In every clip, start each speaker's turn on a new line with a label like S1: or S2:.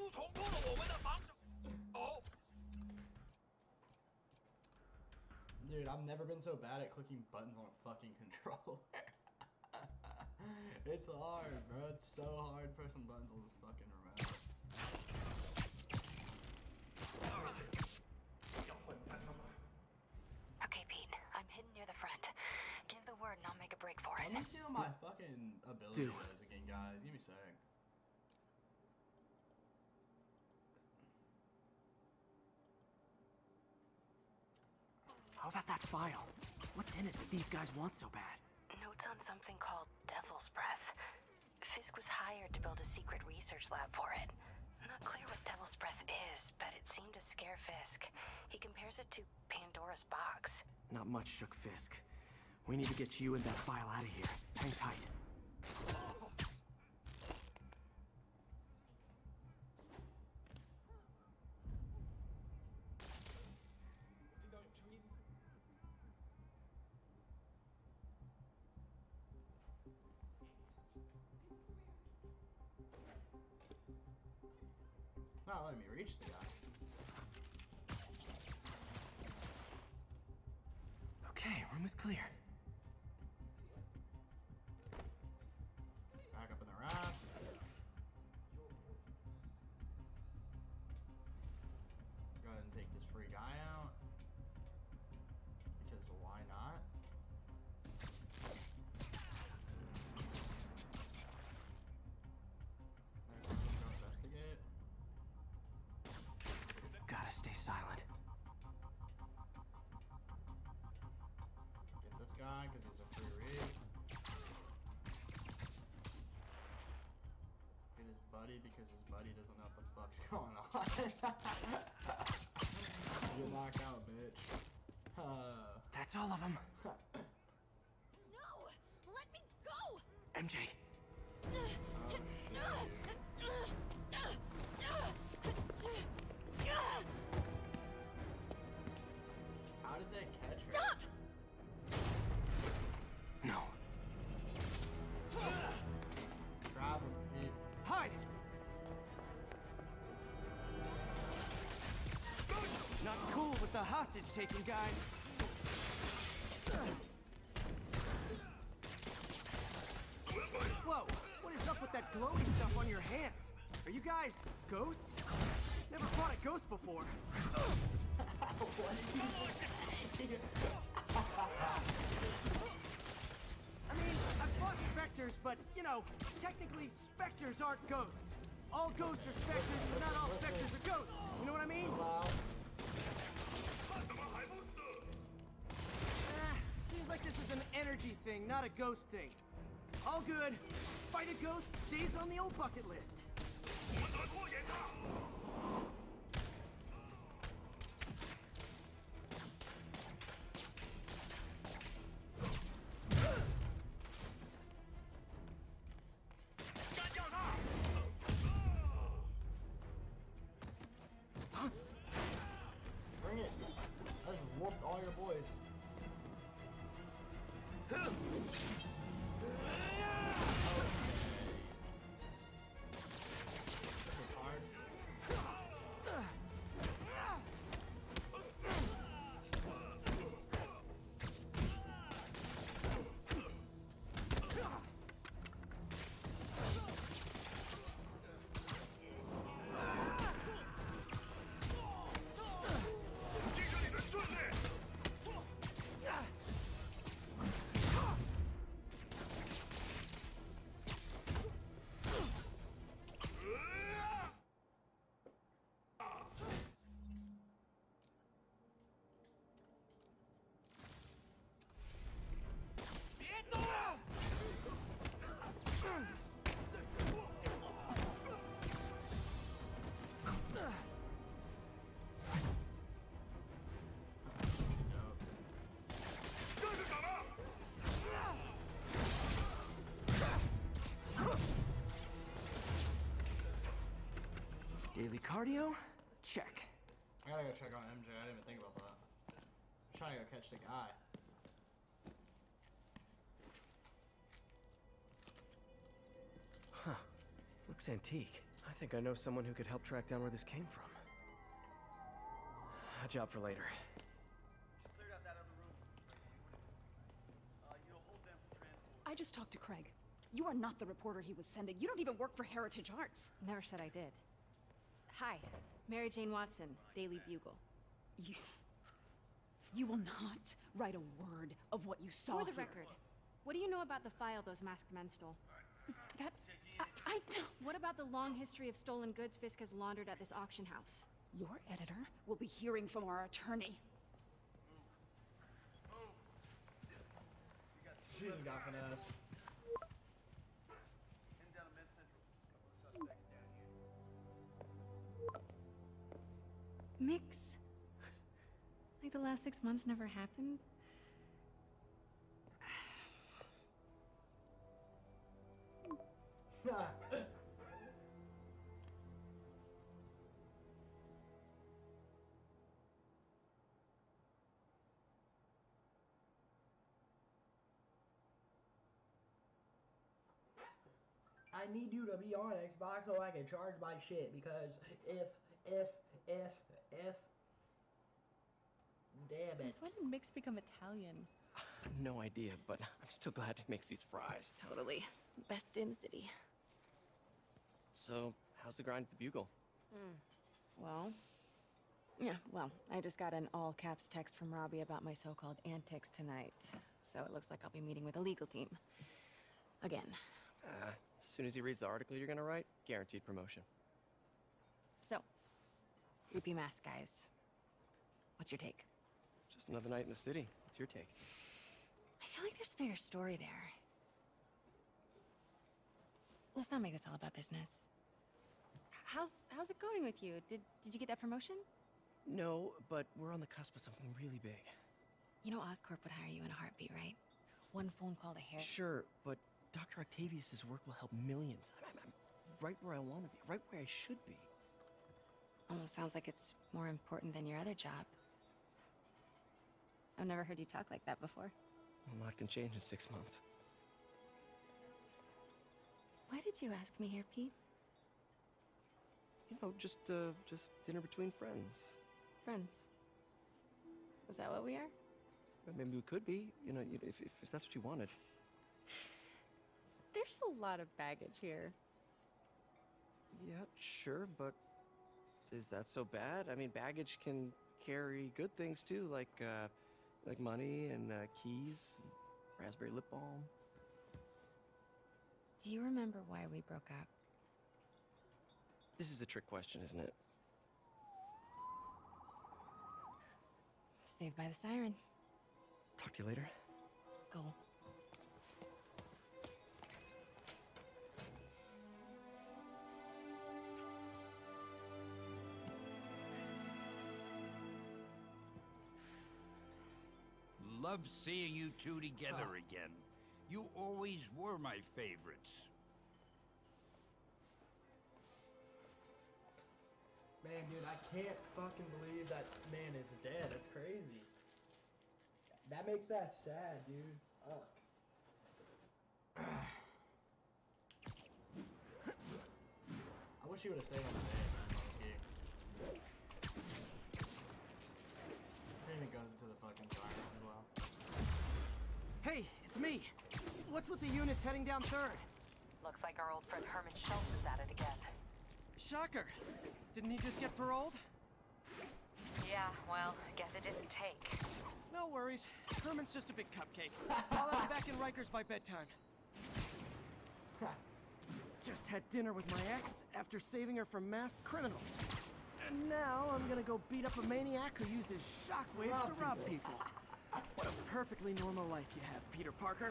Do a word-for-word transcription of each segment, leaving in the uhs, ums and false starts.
S1: Dude, I've never been so bad at clicking buttons on a fucking controller. It's hard, bro. It's so hard pressing buttons on this fucking remote.
S2: Okay, Pete. I'm hidden near the front. Give the word and I'll make a break for it.
S1: Let me see what my fucking ability
S3: Dude.
S1: is again, guys. Give me a sec.
S3: How about that file? What's in it that these guys want so bad?
S2: Notes on something called Devil's Breath. Fisk was hired to build a secret research lab for it. Not clear what Devil's Breath is, but it seemed to scare Fisk. He compares it to Pandora's box.
S3: Not much shook Fisk. We need to get you and that file out of here. Hang tight.
S1: Not letting me reach the guy.
S3: Okay, room is clear.
S1: Back up in the raft. Go ahead and take this free guy out. Because why not? Go investigate.
S3: Gotta stay silent.
S1: Get this guy because he's a free read. Get his buddy because his buddy doesn't know what the fuck's going on. Get knocked out, bitch. Uh,
S3: That's all of them.
S4: No! Let me go!
S3: M J.
S1: How did they catch her?
S4: Stop!
S3: No.
S1: Grab him, Pete.
S3: Hide! Not cool with the hostage taking, guys. Whoa, what is up with that glowy stuff on your hands? Are you guys ghosts? Never fought a ghost before.
S1: What did you say?
S3: I mean, I've fought specters, but, you know, technically specters aren't ghosts. All ghosts are specters, but not all specters are ghosts. You know what I mean?
S1: Hello?
S3: Eh, seems like this is an energy thing, not a ghost thing. All good. Fight a ghost stays on the old bucket list.
S1: Bring it. I just whooped all your boys. This is hard.
S3: Daily cardio? Check.
S1: I gotta go check on M J. I didn't even think about that. I'm trying to go catch the guy.
S3: Huh. Looks antique. I think I know someone who could help track down where this came from. A job for later.
S5: I just talked to Craig. You are not the reporter he was sending. You don't even work for Heritage Arts.
S6: Never said I did. Hi, Mary Jane Watson, Daily Bugle.
S5: You... You will not write a word of what you saw
S6: For the
S5: here.
S6: record, what do you know about the file those masked men stole?
S5: That... I, I don't...
S6: What about the long history of stolen goods Fisk has laundered at this auction house?
S5: Your editor will be hearing from our attorney.
S1: She's got finesse.
S6: Mix? Like the last six months never happened?
S7: I need you to be on Xbox so I can charge my shit, because if, if, if, if... Damn it.
S6: Since when did Mix become Italian?
S3: No idea, but I'm still glad he makes these fries.
S6: Totally. Best in the city.
S3: So, how's the grind at the Bugle?
S6: Mm. Well... Yeah, well, I just got an all-caps text from Robbie about my so-called antics tonight. So it looks like I'll be meeting with a legal team. Again.
S3: Uh, as soon as he reads the article you're gonna write, guaranteed promotion.
S6: So, creepy mask guys. What's your take?
S3: Just another night in the city. What's your take?
S6: I feel like there's a bigger story there. Let's not make this all about business. How's how's it going with you? Did did you get that promotion?
S3: No, but we're on the cusp of something really big.
S6: You know Oscorp would hire you in a heartbeat, right? One phone call to hair.
S3: Sure, but Doctor Octavius's work will help millions. I'm, I'm right where I want to be, right where I should be.
S6: Almost sounds like it's more important than your other job. I've never heard you talk like that before.
S3: A lot can change in six months.
S6: Why did you ask me here, Pete?
S3: You know, just, uh, just dinner between friends.
S6: Friends. Is that what we are?
S3: Well, maybe we could be, you know, if, if, if that's what you wanted.
S6: There's a lot of baggage here.
S3: Yeah, sure, but is that so bad? I mean, baggage can carry good things too, like, uh, like money and uh, keys, and raspberry lip balm.
S6: Do you remember why we broke up?
S3: This is a trick question, isn't it?
S6: Saved by the siren.
S3: Talk to you later.
S6: Go.
S8: Love seeing you two together again. You always were my favorites.
S7: Man, dude, I can't fucking believe that man is dead. That's crazy. That makes that sad, dude. Fuck.
S1: I wish he would have stayed on the bed, man. He even goes into the fucking fire as well.
S3: Hey, it's me. What's with the units heading down third?
S2: Looks like our old friend Herman Schultz is at it again.
S3: Shocker. Didn't he just get paroled?
S2: Yeah, well, guess it didn't take.
S3: No worries. Herman's just a big cupcake. I'll have him back in Rikers by bedtime. Just had dinner with my ex after saving her from masked criminals. And now I'm gonna go beat up a maniac who uses shockwaves
S7: Rob
S3: to rob people. What a perfectly normal life you have, Peter Parker.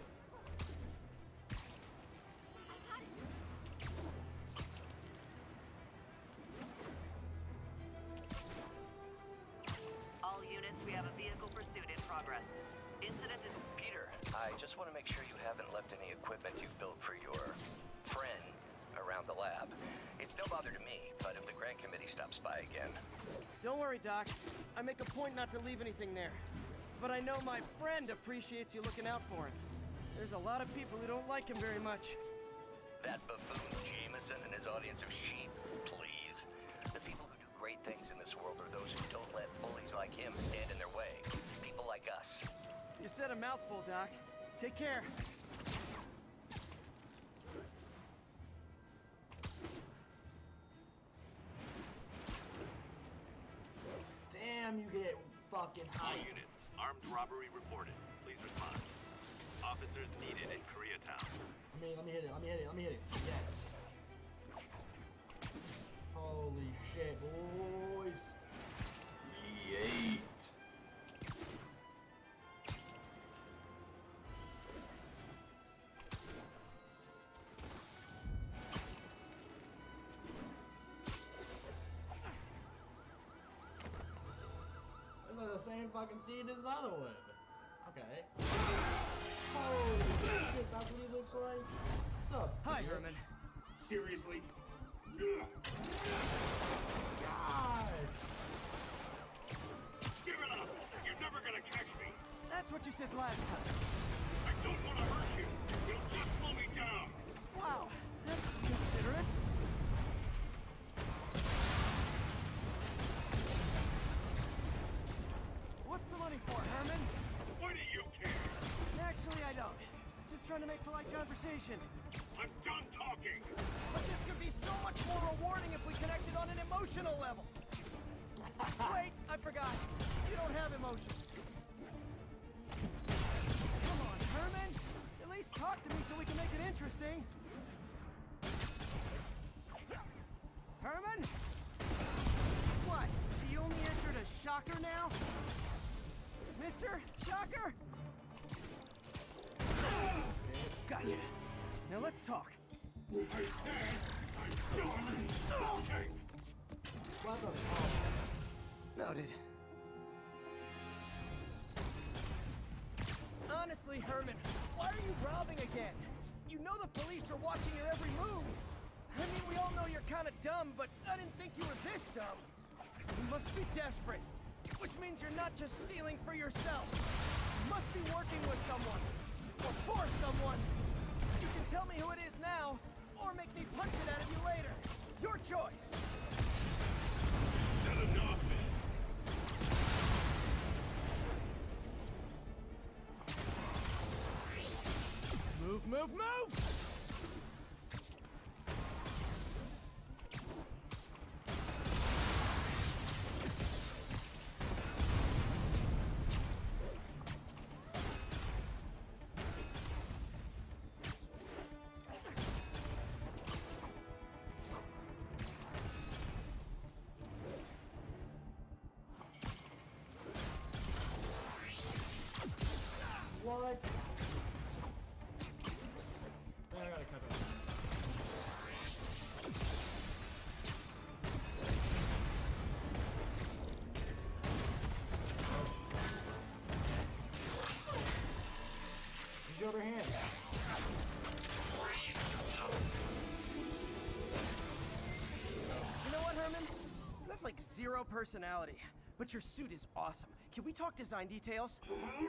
S9: All units, we have a vehicle pursuit in progress. Incident is...
S10: Peter, I just want to make sure you haven't left any equipment you've built for your friend around the lab. It's no bother to me, but if the grant committee stops by again...
S3: Don't worry, Doc. I make a point not to leave anything there. But I know my friend appreciates you looking out for him. There's a lot of people who don't like him very much.
S10: That buffoon Jameson and his audience of sheep? Please. The people who do great things in this world are those who don't let bullies like him stand in their way. People like us.
S3: You said a mouthful, Doc. Take care.
S7: Damn, you get fucking
S11: All
S7: hyped.
S11: units, armed robbery reported. Please respond. Officers needed in Koreatown.
S7: Let me, let me hit it, let me hit it, let me hit it. Yes. Holy shit, boys. Yeet. This is the same fucking seed as the other one. Okay. Holy shit, that's what he looks like? What's up?
S3: Hi,
S7: bitch?
S3: Herman.
S11: Seriously?
S7: God!
S11: Give it up! You're never gonna catch me!
S3: That's what you said last time.
S11: I don't want to hurt you! You'll just slow me down!
S3: Wow, that's considerate. What's the money for, Herman?
S11: Why do you care?
S3: Actually, I don't. Just trying to make polite conversation.
S11: I'm done talking!
S3: But this could be so much more rewarding if we connected on an emotional level. Wait, I forgot. You don't have emotions. Come on, Herman. At least talk to me so we can make it interesting. Herman? What? The only answer to Shocker now? Mister Shocker? Gotcha. Now let's talk.
S11: I said I'm done talking!
S7: What the fuck?
S3: Noted. Honestly, Herman, why are you robbing again? You know the police are watching your every move. I mean, we all know you're kind of dumb, but I didn't think you were this dumb. You must be desperate, which means you're not just stealing for yourself. You must be working with someone, or for someone. You can tell me who it is now, or make me punch it out of you later. Your choice.
S11: Is that enough?
S3: Move, move, move!
S7: What? Man, I gotta cut it. Use your other hand.
S3: You know what, Herman? You have like zero personality, but your suit is awesome. Can we talk design details?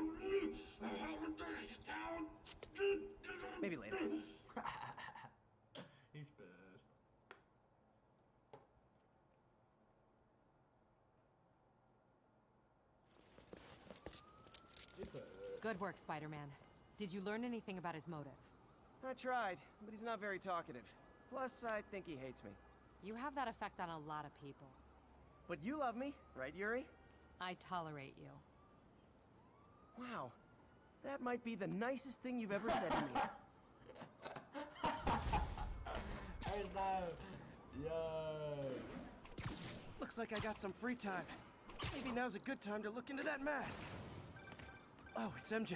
S3: Maybe later.
S7: He's pissed. He's pissed.
S12: Good work, Spider-Man. Did you learn anything about his motive?
S3: I tried, but he's not very talkative. Plus, I think he hates me.
S12: You have that effect on a lot of people.
S3: But you love me, right, Yuri?
S12: I tolerate you.
S3: Wow. That might be the nicest thing you've ever said to me.
S7: There's no... Yo.
S3: Looks like I got some free time. Maybe now's a good time to look into that mask. Oh, it's M J.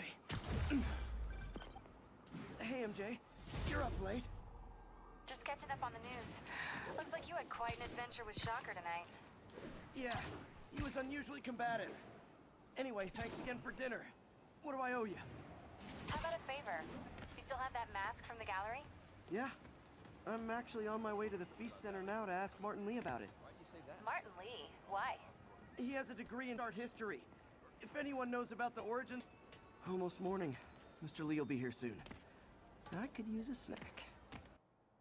S3: Hey, M J. You're up late.
S2: Just catching up on the news. Looks like you had quite an adventure with Shocker tonight.
S3: Yeah, he was unusually combative. Anyway, thanks again for dinner. What do I owe you?
S2: How about a favor? You still have that mask from the gallery?
S3: Yeah. I'm actually on my way to the Feast Center now to ask Martin Lee about it.
S2: Martin Lee? Why?
S3: He has a degree in art history. If anyone knows about the origin... Almost morning. Mister Lee will be here soon. I could use a snack.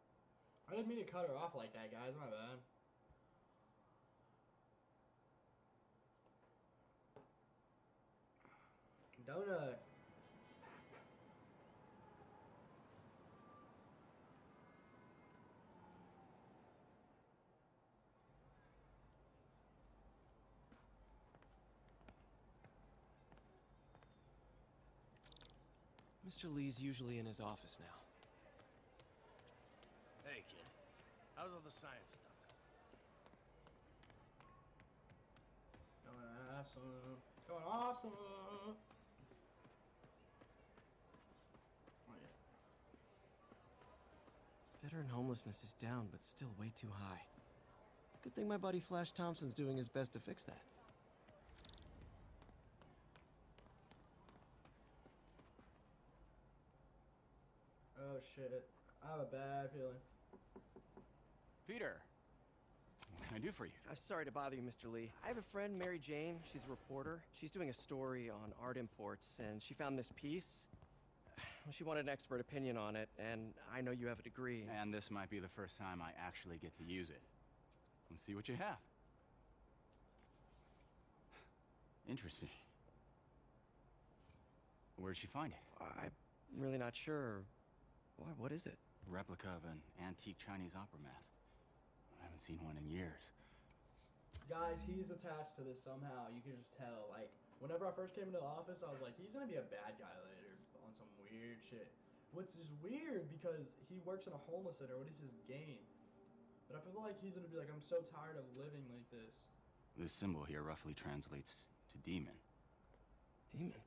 S1: didn't mean to cut her off like that, guys. My bad. Donut.
S3: Mister Lee's usually in his office now.
S13: Hey, kid. How's all the science stuff going?
S1: Going awesome. It's going awesome. Oh, yeah.
S3: Veteran homelessness is down, but still way too high. Good thing my buddy Flash Thompson's doing his best to fix that.
S1: Oh shit. I have a bad feeling.
S14: Peter, what can I do for you?
S3: I'm sorry to bother you, Mister Lee. I have a friend, Mary Jane. She's a reporter. She's doing a story on art imports, and she found this piece. Well, she wanted an expert opinion on it, and I know you have a degree.
S14: And this might be the first time I actually get to use it. Let's see what you have. Interesting. Where'd she find it?
S3: I'm really not sure. Why, what is it?
S14: A replica of an antique Chinese opera mask. I haven't seen one in years.
S1: Guys, he's attached to this somehow. You can just tell. Like, whenever I first came into the office, I was like, he's gonna be a bad guy later on some weird shit. Which is weird because he works in a homeless center. What is his game? But I feel like he's gonna be like, I'm so tired of living like this.
S14: This symbol here roughly translates to demon.
S3: Demon?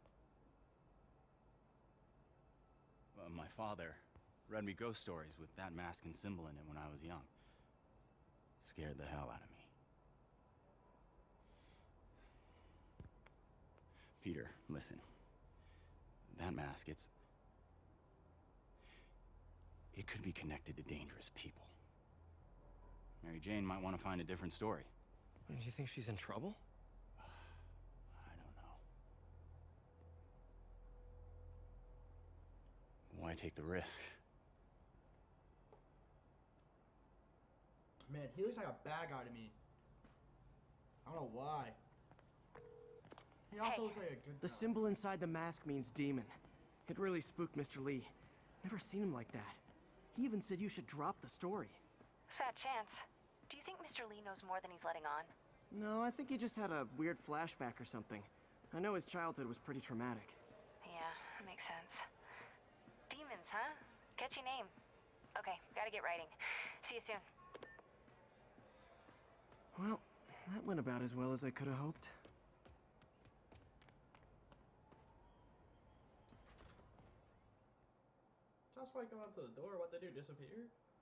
S14: Well, my father read me ghost stories with that mask and symbol in it when I was young. Scared the hell out of me. Peter, listen. That mask, it's... It could be connected to dangerous people. Mary Jane might want to find a different story.
S3: Do you think she's in trouble?
S14: I don't know. Why take the risk?
S1: Man, he looks like a bad guy to me. I don't know why. He also looks like a good
S3: The
S1: guy.
S3: symbol inside the mask means demon. It really spooked Mister Lee. Never seen him like that. He even said you should drop the story.
S2: Fat chance. Do you think Mister Lee knows more than he's letting on?
S3: No, I think he just had a weird flashback or something. I know his childhood was pretty traumatic.
S2: Yeah, makes sense. Demons, huh? Catchy name. Okay, gotta get writing. See you soon.
S3: Well, that went about as well as I could have hoped.
S1: Just like going up to the door, what they do, disappear?